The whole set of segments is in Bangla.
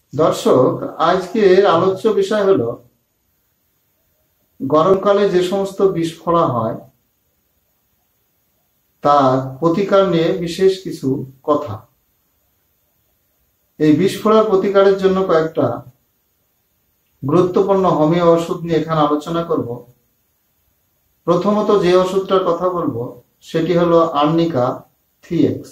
দর্শক, আজকের আলোচ্য বিষয় হলো গরমকালে যে সমস্ত বিষ ফোড়া হয় তার প্রতিকার নিয়ে বিশেষ কিছু কথা। এই বিষ ফোড়ার প্রতিকারের জন্য কয়েকটা গুরুত্বপূর্ণ হোমিও ওষুধ নিয়ে এখানে আলোচনা করব। প্রথমত যে ওষুধটার কথা বলবো সেটি হলো আর্নিকা 3X।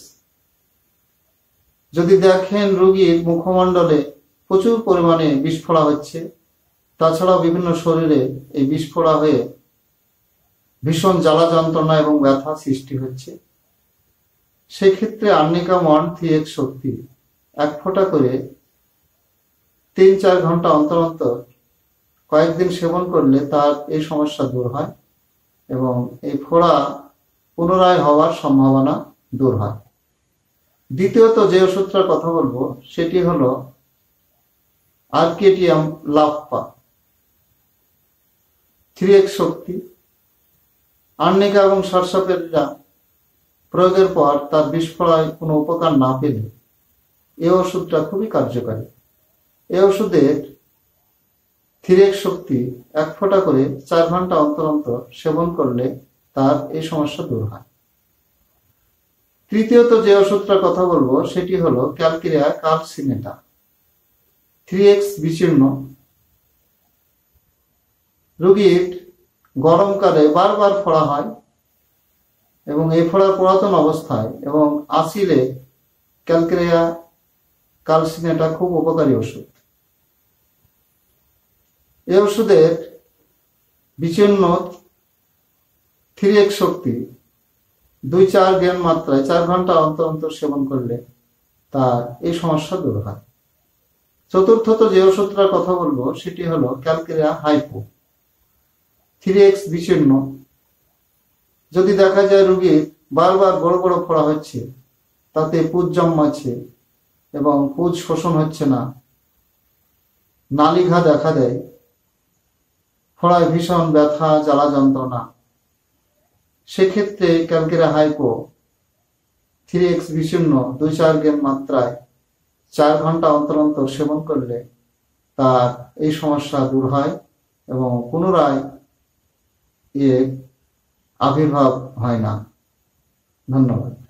যদি দেখেন রোগীর মুখমণ্ডলে প্রচুর পরিমাণে বিষ ফোড়া হচ্ছে, তাছাড়াও বিভিন্ন শরীরে এই বিষ ফোড়া হয়ে ভীষণ জ্বালা যন্ত্রণা এবং ব্যথা সৃষ্টি হচ্ছে, সেক্ষেত্রে আর্নিকা 3X শক্তি 1 ফোঁটা করে 3-4 ঘন্টা অন্তর অন্তর কয়েকদিন সেবন করলে তার এই সমস্যা দূর হয় এবং এই ফোড়া পুনরায় হওয়ার সম্ভাবনা দূর হয়। দ্বিতীয়ত যে ওষুধটার কথা বলবো সেটি হলো আর্কেটিয়াম লাপ্পা 3X শক্তি। আর্নিকা এবং সরসাপেরিরা প্রয়োগের পর তার বিষ ফোড়ায় কোনো উপকার না পেলে এই ওষুধটা খুবই কার্যকারী। এই ওষুধের 3X শক্তি 1 ফোঁটা করে 4 ঘন্টা অন্তর অন্তর সেবন করলে তার এই সমস্যা দূর হয়। তৃতীয়ত যে ওষুধটার কথা বলবো সেটি হলো ক্যালকেরিয়া কালসিনেটা 3X বিচূর্ণ। রোগীর গরমকালে বারবার ফোড়া হয় এবং এই ফোড়ার পুরাতন অবস্থায় এবং আসিলে ক্যালকেরিয়া কালসিনেটা খুব উপকারী ওষুধ। এই ওষুধের বিচূর্ণ 3X শক্তি 2-4 গ্রাম মাত্রায় 4 ঘন্টা অন্তর অন্তর সেবন করলে তার এই সমস্যা দূর হয়। চতুর্থত যে ওষুধটার কথা বলবো সেটি হলো ক্যালকেরিয়া হাইপো 3X বিচূর্ণ। যদি দেখা যায় রোগীর বারবার বড় বড় ফোড়া হচ্ছে, তাতে পুজ জন্মাচ্ছে এবং পুজ শোষণ হচ্ছে না, নালিঘা দেখা দেয়, ফোড়ায় ভীষণ ব্যথা জ্বালা যন্ত্রণা, সেক্ষেত্রে ক্যালকেরিয়া হাইপো 3X বিচূর্ণ 2-4 গ্রাম মাত্রায় 4 ঘন্টা অন্তর অন্তর সেবন করলে তার এই সমস্যা দূর হয় এবং পুনরায় এর আবির্ভাব হয় না। ধন্যবাদ।